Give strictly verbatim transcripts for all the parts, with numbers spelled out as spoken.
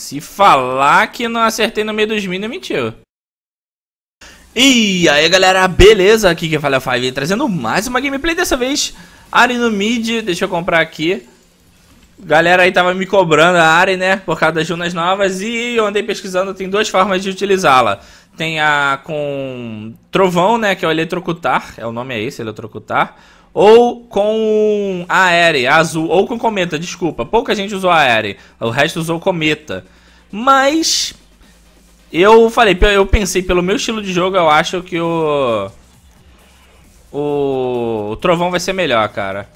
Se falar que não acertei no meio dos minions, mentiu. E aí galera, beleza? Aqui quem fala é o Five, trazendo mais uma gameplay, dessa vez Ahri no mid, deixa eu comprar aqui. Galera aí tava me cobrando a Ahri, né, por causa das runas novas, e eu andei pesquisando, tem duas formas de utilizá-la. Tem a com trovão, né, que é o eletrocutar, é o nome é esse, eletrocutar. Ou com a Ahri, a azul, ou com cometa, desculpa. Pouca gente usou a Ahri, o resto usou cometa. Mas eu falei, eu pensei, pelo meu estilo de jogo, eu acho que o o, o trovão vai ser melhor, cara.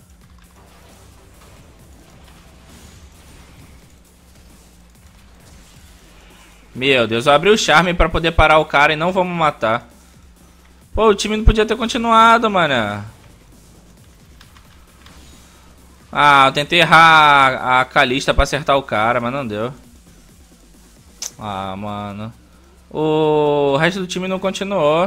Meu Deus, eu abri o charme pra poder parar o cara e não vamos matar. Pô, o time não podia ter continuado, mano. Ah, eu tentei errar a Kalista pra acertar o cara, mas não deu. Ah, mano. O resto do time não continuou.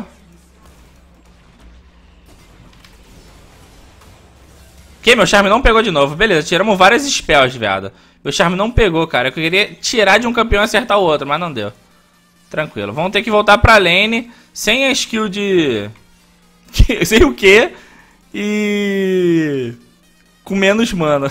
Que? Meu charme não pegou de novo. Beleza, tiramos várias spells, viado. Meu charme não pegou, cara. Eu queria tirar de um campeão e acertar o outro, mas não deu. Tranquilo. Vamos ter que voltar pra lane sem a skill de... sem o quê? E... com menos mana.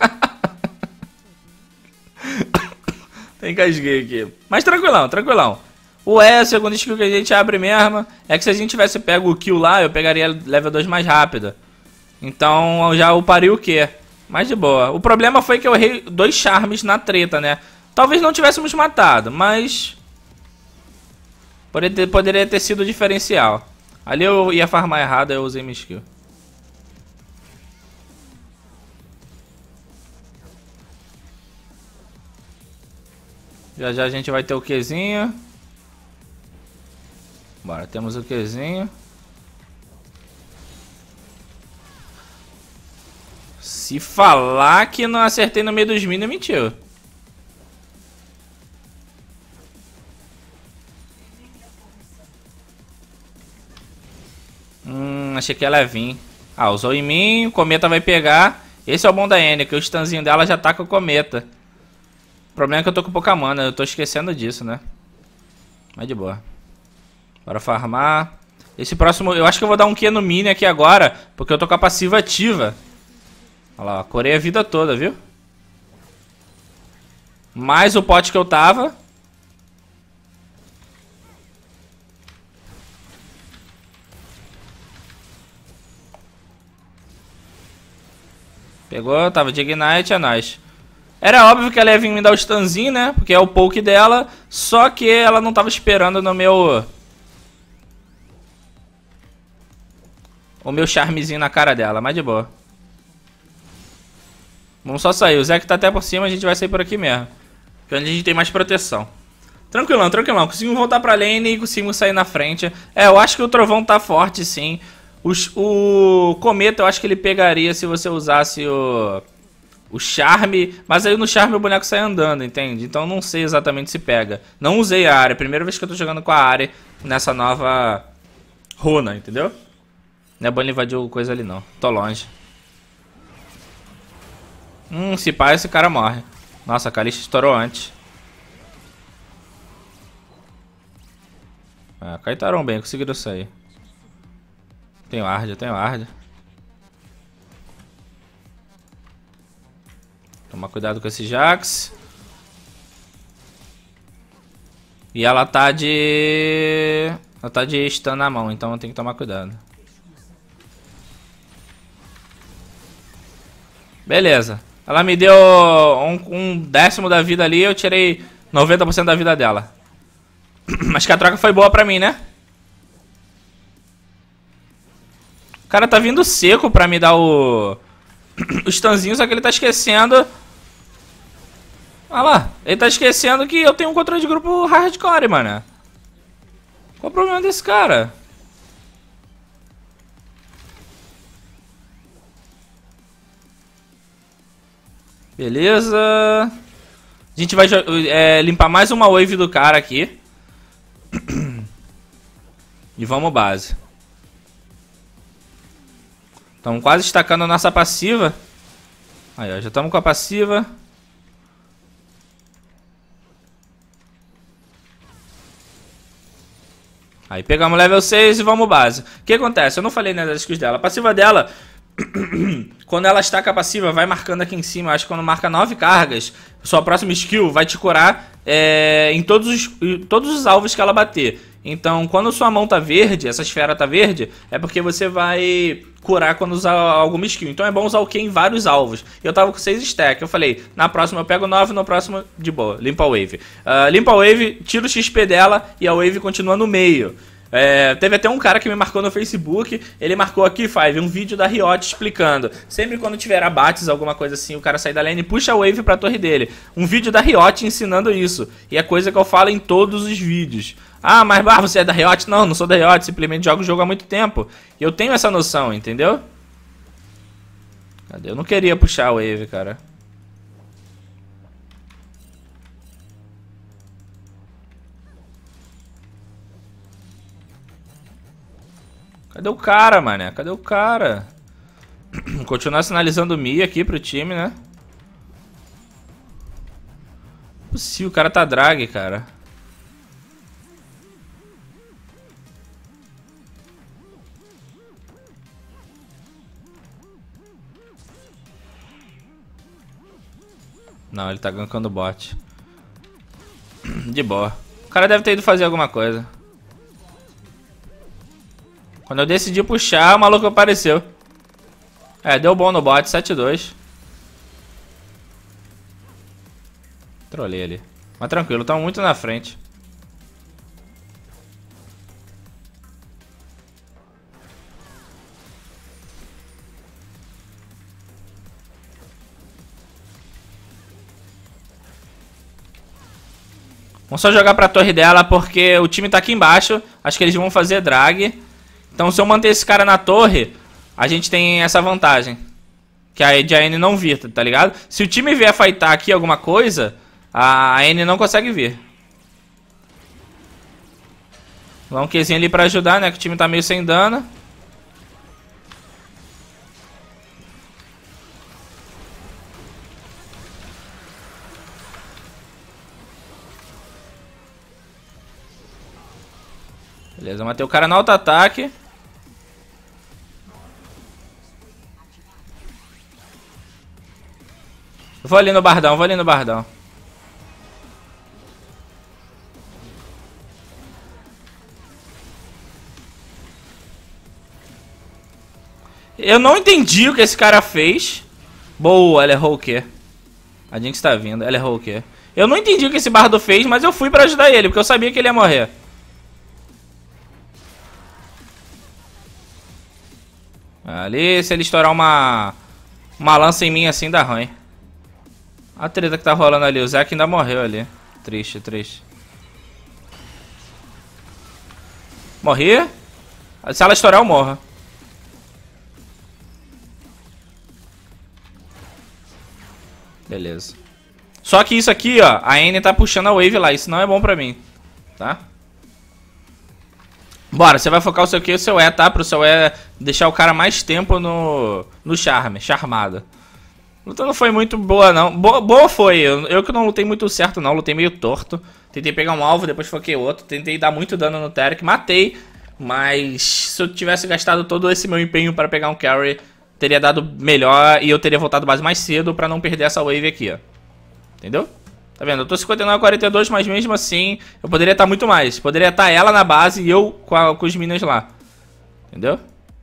Tem casguei aqui. Mas tranquilão, tranquilão. O E, a segunda skill que a gente abre mesmo, é que se a gente tivesse pego o kill lá, eu pegaria level dois mais rápido. Então eu já uparei o Q. Mas de boa. O problema foi que eu errei dois charmes na treta, né? Talvez não tivéssemos matado, mas... Poderia ter, poderia ter sido o diferencial. Ali eu ia farmar errado, eu usei minha skill. Já já a gente vai ter o Qzinho. Bora, temos o Qzinho. Se falar que não acertei no meio dos minions, mentiu. Hum, achei que ela ia vir. Ah, usou em mim, o cometa vai pegar. Esse é o bom da Annie, que o stunzinho dela já tá com o cometa. O problema é que eu tô com pouca mana, eu tô esquecendo disso, né? Mas de boa. Bora farmar. Esse próximo, eu acho que eu vou dar um Q no mini aqui agora, porque eu tô com a passiva ativa. Olha lá, corei a vida toda, viu? Mais o pote que eu tava. Pegou, tava de Ignite, é nóis. Era óbvio que ela ia vir me dar o stunzinho, né? Porque é o poke dela. Só que ela não tava esperando no meu... o meu charmezinho na cara dela, mas de boa. Vamos só sair. O Zek tá até por cima, a gente vai sair por aqui mesmo. Que é onde a gente tem mais proteção. Tranquilão, tranquilão. Conseguimos voltar pra lane e conseguimos sair na frente. É, eu acho que o trovão tá forte, sim. Os, o cometa eu acho que ele pegaria se você usasse o... o charme. Mas aí no charme o boneco sai andando, entende? Então não sei exatamente se pega. Não usei a Ahri. Primeira vez que eu tô jogando com a Ahri nessa nova runa, entendeu? Não é bom ele invadir coisa ali não. Tô longe. Hum, se pá, esse cara morre. Nossa, a Kalista estourou antes. Ah, caetaram bem, conseguiram sair. Tem ward, eu tenho ward. Toma cuidado com esse Jax. E ela tá de... ela tá de stun na mão, então eu tenho que tomar cuidado. Beleza. Ela me deu um, um décimo da vida ali, eu tirei noventa por cento da vida dela. Acho que a troca foi boa pra mim, né? O cara tá vindo seco pra me dar o... o stunzinho, só que ele tá esquecendo... olha lá, ele tá esquecendo que eu tenho um controle de grupo hardcore, mano. Qual o problema desse cara? Beleza. A gente vai é, limpar mais uma wave do cara aqui. E vamos base. Estamos quase estacando a nossa passiva. Aí, ó, já estamos com a passiva. Aí pegamos level seis e vamos base. O que acontece? Eu não falei, né, das skills dela. A passiva dela, quando ela estaca a passiva, vai marcando aqui em cima. Acho que quando marca nove cargas, sua próxima skill vai te curar é, em, todos os, em todos os alvos que ela bater. Então, quando sua mão tá verde, essa esfera tá verde, é porque você vai curar quando usar alguma skill. Então é bom usar o Q em vários alvos. Eu tava com seis stacks. Eu falei, na próxima eu pego nove, no próximo, de boa, limpa a wave. Uh, limpa a wave, tira o X P dela e a wave continua no meio. É, teve até um cara que me marcou no Facebook. Ele marcou aqui, Five, um vídeo da Riot explicando. Sempre quando tiver abates, alguma coisa assim, o cara sai da lane e puxa a wave pra torre dele. Um vídeo da Riot ensinando isso. E é coisa que eu falo em todos os vídeos. Ah, mas ah, você é da Riot? Não, não sou da Riot, simplesmente jogo o jogo há muito tempo. E eu tenho essa noção, entendeu? Cadê? Eu não queria puxar a wave, cara. Cadê o cara, mané? Cadê o cara? Continuar sinalizando o Mi aqui pro time, né? Se o cara tá drag, cara. Não, ele tá gankando o bot. De boa. O cara deve ter ido fazer alguma coisa. Quando eu decidi puxar, o maluco apareceu. É, deu bom no bot, sete a dois. Trolei ali. Mas tranquilo, tá muito na frente. Vamos só jogar pra torre dela porque o time tá aqui embaixo. Acho que eles vão fazer drag. Então se eu manter esse cara na torre, a gente tem essa vantagem. Que a N não vir, tá ligado? Se o time vier fightar aqui alguma coisa, a N não consegue vir. Dá um Qzinho ali pra ajudar, né? Que o time tá meio sem dano. Beleza, matei o cara no auto-ataque. Vou ali no bardão, vou ali no bardão. Eu não entendi o que esse cara fez. Boa, ela errou o quê? A Jinx tá vindo, ela errou o quê? Eu não entendi o que esse bardo fez, mas eu fui pra ajudar ele, porque eu sabia que ele ia morrer. Ali, se ele estourar uma uma lança em mim assim, dá ruim. A treta que tá rolando ali, o Zac ainda morreu ali. Triste, triste. Morri? Se ela estourar, eu morro. Beleza. Só que isso aqui, ó, a N tá puxando a wave lá, isso não é bom pra mim, tá? Bora, você vai focar o seu Q e o seu E, tá? Pro seu E deixar o cara mais tempo no, no charme, charmada. A luta não foi muito boa, não. Boa, boa foi, eu, eu que não lutei muito certo, não. Lutei meio torto. Tentei pegar um alvo, depois foquei outro. Tentei dar muito dano no Taric, matei. Mas se eu tivesse gastado todo esse meu empenho para pegar um carry, teria dado melhor e eu teria voltado base mais cedo pra não perder essa wave aqui, ó. Entendeu? Tá vendo? Eu tô cinquenta e nove a quarenta e dois, mas mesmo assim eu poderia estar muito mais. Poderia estar ela na base e eu com, a, com os minions lá. Entendeu?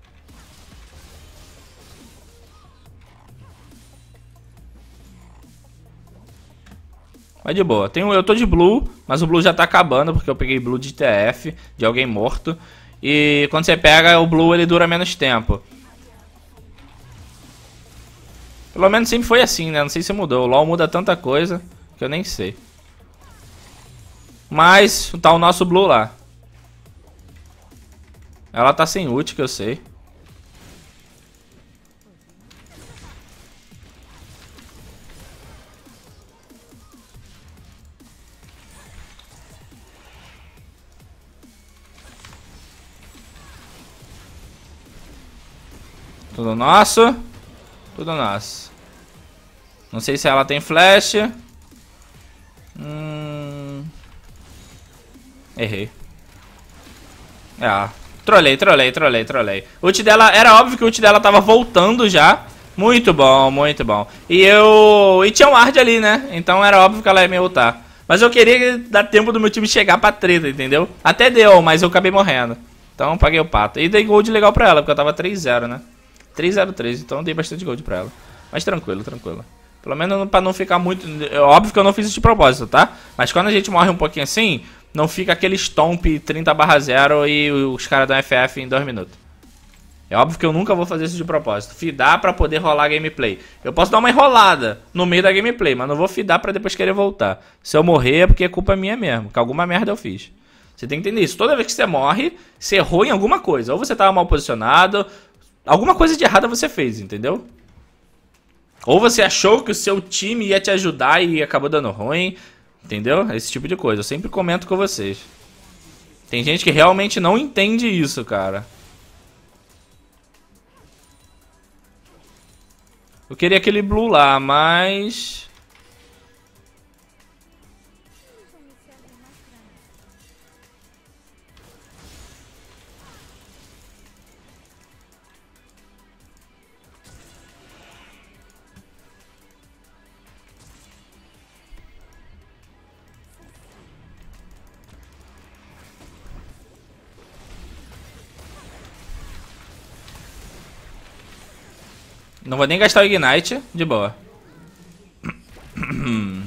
Mas de boa. Tenho, eu tô de blue, mas o blue já tá acabando porque eu peguei blue de T F, de alguém morto. E quando você pega o blue ele dura menos tempo. Pelo menos sempre foi assim, né? Não sei se mudou. O LoL muda tanta coisa que eu nem sei. Mas tá o nosso blue lá. Ela tá sem ult, que eu sei. Tudo nosso. Tudo nosso. Não sei se ela tem flash. Hum... Errei. É, trolei, trolei, trolei, trolei. O ult dela, era óbvio que o ult dela tava voltando já. Muito bom, muito bom. E eu... E tinha um ward ali, né? Então era óbvio que ela ia me ultar. Mas eu queria dar tempo do meu time chegar pra treta, entendeu? Até deu, mas eu acabei morrendo. Então paguei o pato. E dei gold legal pra ela, porque eu tava três zero, né? três zero três, então eu dei bastante gold pra ela. Mas tranquilo, tranquilo. Pelo menos pra não ficar muito... É óbvio que eu não fiz isso de propósito, tá? Mas quando a gente morre um pouquinho assim, não fica aquele stomp trinta barra zero e os caras dão F F em dois minutos. É óbvio que eu nunca vou fazer isso de propósito. Fidar pra poder rolar a gameplay. Eu posso dar uma enrolada no meio da gameplay, mas não vou fidar pra depois querer voltar. Se eu morrer é porque é culpa minha mesmo, que alguma merda eu fiz. Você tem que entender isso. Toda vez que você morre, você errou em alguma coisa. Ou você tava mal posicionado, alguma coisa de errada você fez, entendeu? Ou você achou que o seu time ia te ajudar e acabou dando ruim, entendeu? Esse tipo de coisa. Eu sempre comento com vocês. Tem gente que realmente não entende isso, cara. Eu queria aquele blue lá, mas... Não vou nem gastar o Ignite, de boa. O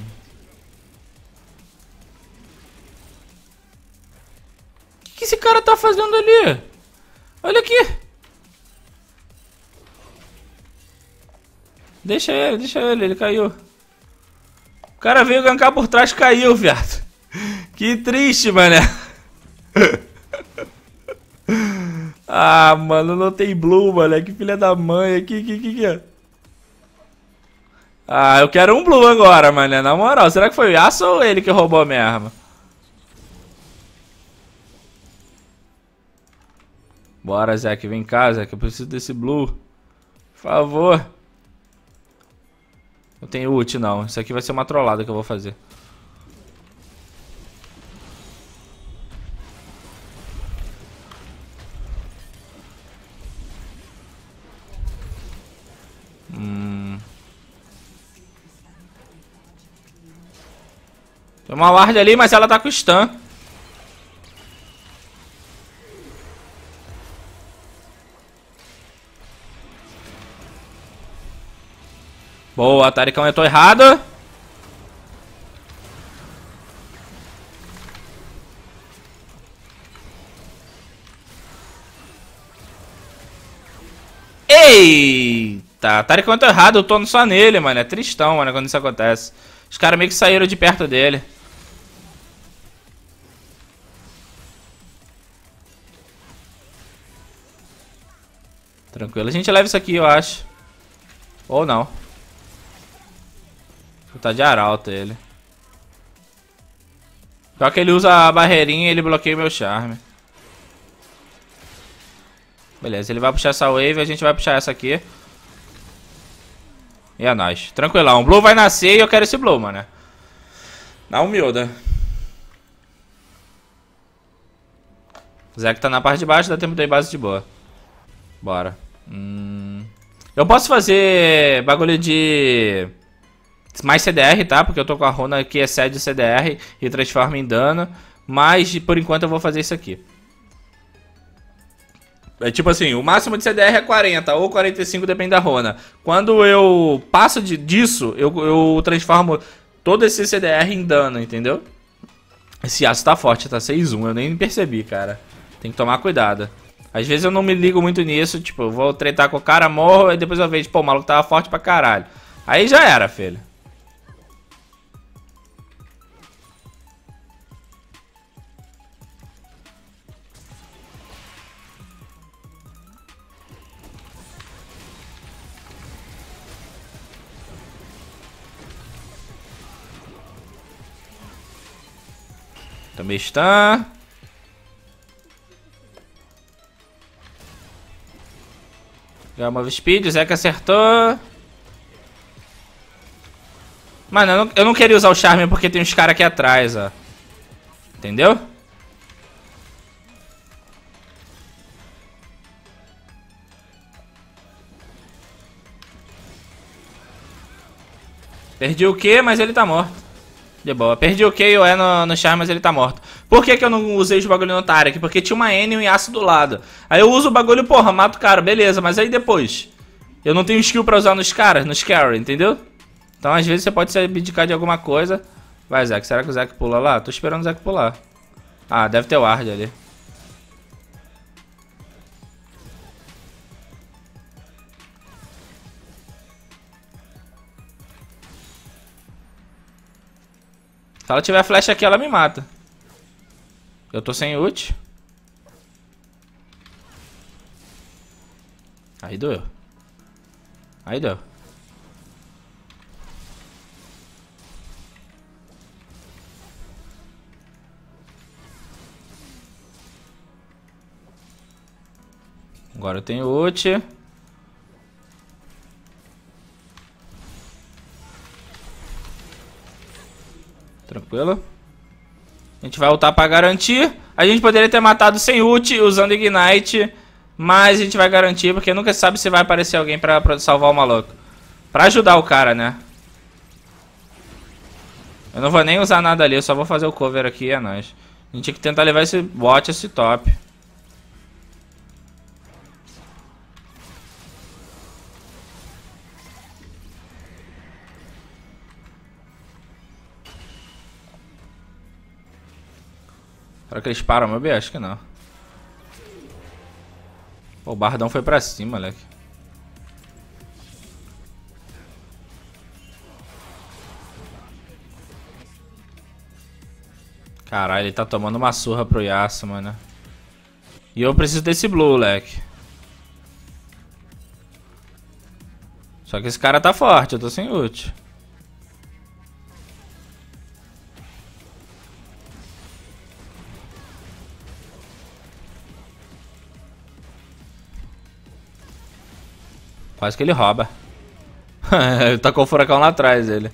que, que esse cara tá fazendo ali? Olha aqui. Deixa ele, deixa ele, ele caiu. O cara veio gankar por trás e caiu, viado. Que triste, mané. Ah, mano, não tem blue, mano. Que filha da mãe. Que, que, que, que é? Ah, eu quero um blue agora, mano. Na moral, será que foi o Yasuo ou ele que roubou a minha arma? Bora, Zeke. Vem cá, Zeke. Eu preciso desse blue. Por favor. Não tenho ult, não. Isso aqui vai ser uma trollada que eu vou fazer. Hum. Tem uma ward ali, mas ela tá com stun. Boa, Taricão, eu tô errado. Eita, Taricão, eu tô errado, eu tô só nele, mano. É tristão, mano, quando isso acontece. Os caras meio que saíram de perto dele. Tranquilo, a gente leva isso aqui, eu acho. Ou não. Tá de arauto ele. Só que ele usa a barreirinha e ele bloqueia o meu charme. Beleza, ele vai puxar essa wave, a gente vai puxar essa aqui. E é nóis. Tranquilão, o blue vai nascer e eu quero esse blue, mano. Na humilda. O Zeke tá na parte de baixo, dá tempo de ir base de boa. Bora. Hum... Eu posso fazer bagulho de... mais C D R, tá? Porque eu tô com a runa que excede o C D R e transforma em dano. Mas, por enquanto, eu vou fazer isso aqui. É tipo assim, o máximo de C D R é quarenta ou quarenta e cinco, depende da runa. Quando eu passo de, disso, eu, eu transformo todo esse C D R em dano, entendeu? Esse Yasuo tá forte, tá seis um, eu nem percebi, cara. Tem que tomar cuidado. Às vezes eu não me ligo muito nisso, tipo, eu vou tretar com o cara, morro, e depois eu vejo, pô, o maluco tava forte pra caralho. Aí já era, filho. Também está. Gamma Speed, o Zeke acertou. Mano, eu não, eu não queria usar o Charme porque tem uns caras aqui atrás, ó. Entendeu? Perdi o Q, mas ele tá morto. De boa. Perdi o Q e o E no, no char, mas ele tá morto. Por que que eu não usei os bagulho no Tarek? Porque tinha uma N e um Yasuo do lado. Aí eu uso o bagulho, porra, mato o cara, beleza. Mas aí depois, eu não tenho skill pra usar nos caras, nos carry, entendeu? Então às vezes você pode se abdicar de alguma coisa. Vai, Zac. Será que o Zac pula lá? Tô esperando o Zac pular. Ah, deve ter o Ward ali. Se ela tiver flash aqui, ela me mata. Eu tô sem ult. Aí doeu. Aí deu. Agora eu tenho ult. Tranquilo. A gente vai ultar pra garantir. A gente poderia ter matado sem ult, usando Ignite. Mas a gente vai garantir, porque nunca se sabe se vai aparecer alguém pra, pra salvar o maluco. Pra ajudar o cara, né? Eu não vou nem usar nada ali, eu só vou fazer o cover aqui e é nóis. A gente tem que tentar levar esse bot, esse top. Será que eles param, meu bem? Acho que não. Pô, o Bardão foi pra cima, moleque. Caralho, ele tá tomando uma surra pro Yasuo, mano. E eu preciso desse blue, moleque. Só que esse cara tá forte, eu tô sem ult. Quase que ele rouba. Tacou o furacão lá atrás, ele.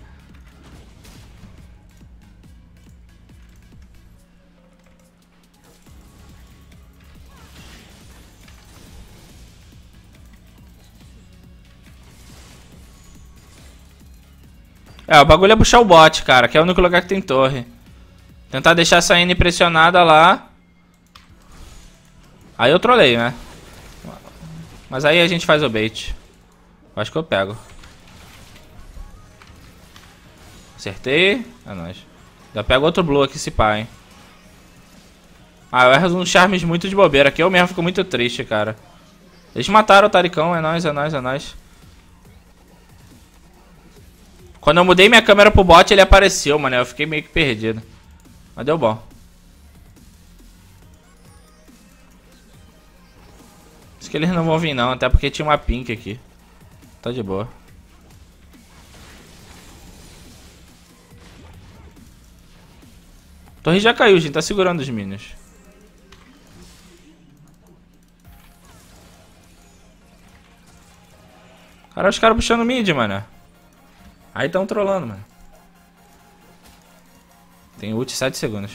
É, o bagulho é puxar o bot, cara, que é o único lugar que tem torre. Tentar deixar essa N pressionada lá. Aí eu trolei, né? Mas aí a gente faz o bait. Acho que eu pego. Acertei. É nóis. Já pego outro blue aqui, se pá, hein. Ah, eu erro uns charmes muito de bobeira. Aqui eu mesmo fico muito triste, cara. Eles mataram o Taricão. É nóis, é nóis, é nóis. Quando eu mudei minha câmera pro bot, ele apareceu, mano. Eu fiquei meio que perdido. Mas deu bom. Acho que eles não vão vir não, até porque tinha uma pink aqui. Tá de boa. A torre já caiu, gente. Tá segurando os minions. Cara, os caras puxando mid, mano. Aí tão trollando, mano. Tem ult sete segundos.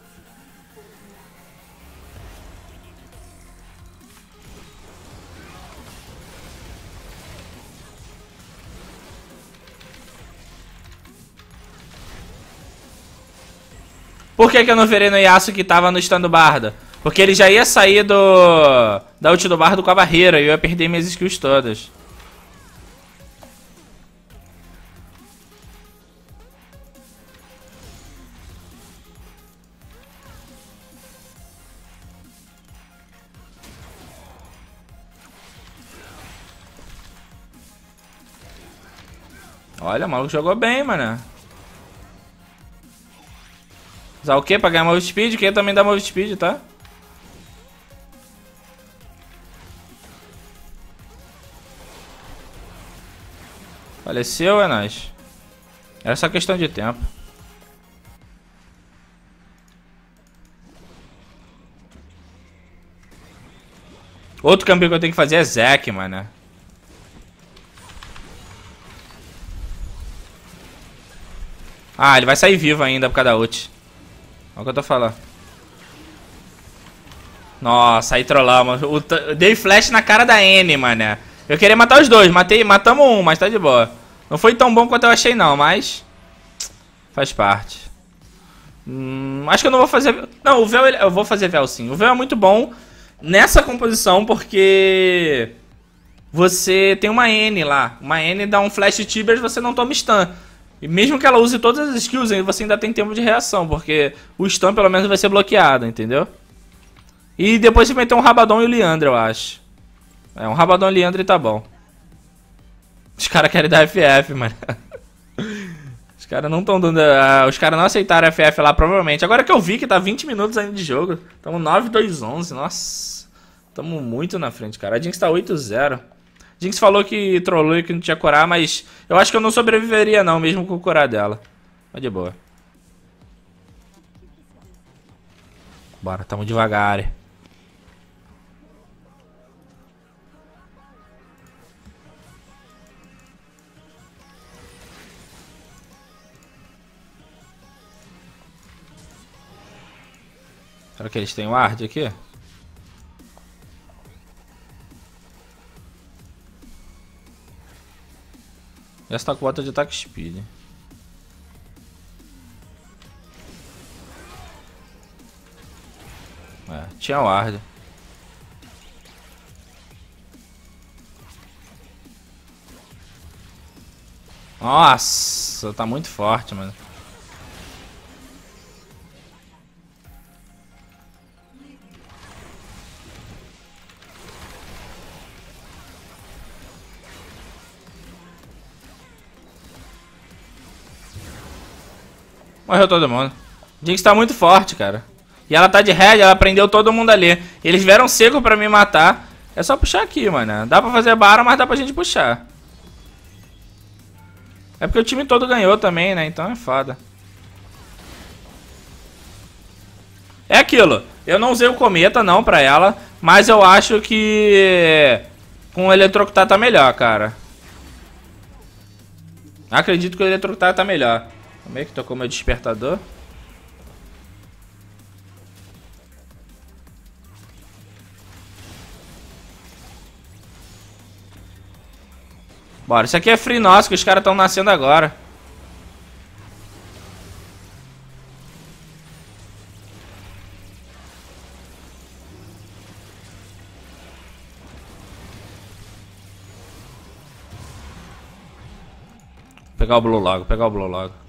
Por que que eu não virei no Yasuo que tava no stand do Bardo? Porque ele já ia sair do... da ult do Bardo com a barreira e eu ia perder minhas skills todas. Olha, o maluco jogou bem, mano. Usar o que pra ganhar move speed? O que também dá move speed, tá? Faleceu, é nóis. Era só questão de tempo. Outro campeão que eu tenho que fazer é Zac, mano. Ah, ele vai sair vivo ainda por causa da ult. Olha o que eu tô falando. Nossa, aí trollamos. Dei flash na cara da N, mano. Eu queria matar os dois. Matei, matamos um, mas tá de boa. Não foi tão bom quanto eu achei não, mas faz parte. Hum, acho que eu não vou fazer... Não, o véu, eu vou fazer véu sim. O véu é muito bom nessa composição porque você tem uma N lá. Uma N dá um flash tibers e você não toma stun. E mesmo que ela use todas as skills, você ainda tem tempo de reação, porque o stun pelo menos vai ser bloqueado, entendeu? E depois você vai ter um Rabadon e o Liandry, eu acho. É, um Rabadon e o Liandry tá bom. Os caras querem dar F F, mano. Os caras não estão dando... Uh, os caras não aceitaram F F lá, provavelmente. Agora que eu vi que tá vinte minutos ainda de jogo. Tamo nove dois onze, nossa. Tamo muito na frente, cara. A Jinx tá oito zero. Jinx falou que trollou e que não tinha curar, mas eu acho que eu não sobreviveria não, mesmo com o curar dela. Mas de boa. Bora, tamo devagar. Será que eles têm ward aqui? Essa tá com bota de ataque speed. É, tinha ward. Nossa, tá muito forte, mano. Morreu todo mundo. Jinx tá muito forte, cara. E ela tá de head, ela prendeu todo mundo ali. Eles vieram seco pra me matar. É só puxar aqui, mano. Dá pra fazer barra, mas dá pra gente puxar. É porque o time todo ganhou também, né? Então é foda. É aquilo. Eu não usei o cometa não pra ela. Mas eu acho que com o eletrocutar tá melhor, cara. Acredito que o eletrocutar tá melhor. Como é que tocou meu despertador? Bora, isso aqui é free nosso, que os caras estão nascendo agora. Pegar o blue logo, pegar o blue logo.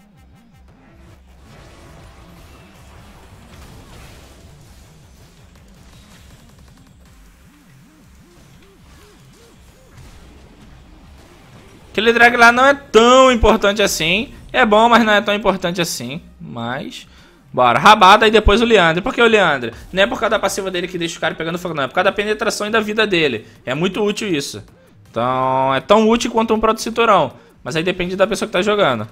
Aquele drag lá não é tão importante assim. É bom, mas não é tão importante assim. Mas... Bora, rabada e depois o Liandry. Por que o Liandry? Não é por causa da passiva dele que deixa o cara pegando fogo, não. É por causa da penetração e da vida dele. É muito útil isso. Então, é tão útil quanto um proto-cinturão. Mas aí depende da pessoa que tá jogando.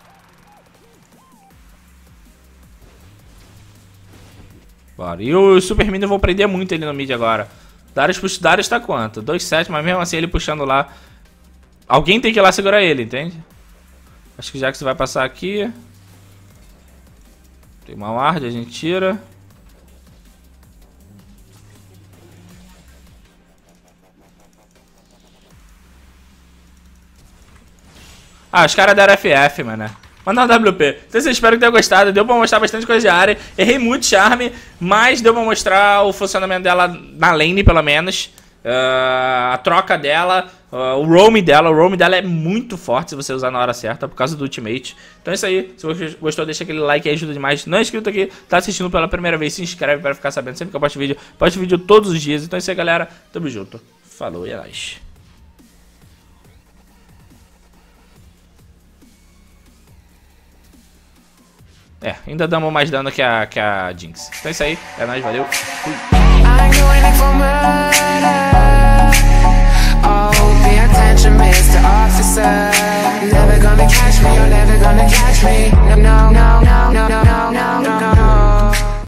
Bora. E o Super Minion eu vou prender muito ele no mid agora. Darius, Darius tá quanto? dois sete, mas mesmo assim ele puxando lá. Alguém tem que ir lá segurar ele, entende? Acho que já que você vai passar aqui. Tem uma ward, a gente tira. Ah, os caras deram F F, mano. Manda um W P. Então eu espero que tenha gostado. Deu pra mostrar bastante coisa de área. Errei muito charme, mas deu pra mostrar o funcionamento dela na lane, pelo menos. Uh, a troca dela, uh, o roam dela. O roam dela é muito forte se você usar na hora certa, por causa do ultimate. Então é isso aí. Se você gostou, deixa aquele like aí, ajuda demais. Não é inscrito aqui, tá assistindo pela primeira vez, se inscreve para ficar sabendo sempre que eu posto vídeo. Posto vídeo todos os dias. Então é isso aí, galera. Tamo junto. Falou e é nóis. É, ainda damos mais dano que a, que a Jinx. Então é isso aí, é nóis, valeu, fui. Never gonna catch me, you're never gonna catch me. No, no, no, no, no, no, no, no.